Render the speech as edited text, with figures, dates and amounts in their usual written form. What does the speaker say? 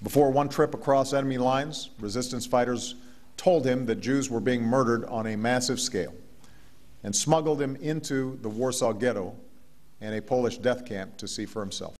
Before one trip across enemy lines, resistance fighters told him that Jews were being murdered on a massive scale and smuggled him into the Warsaw Ghetto and a Polish death camp to see for himself.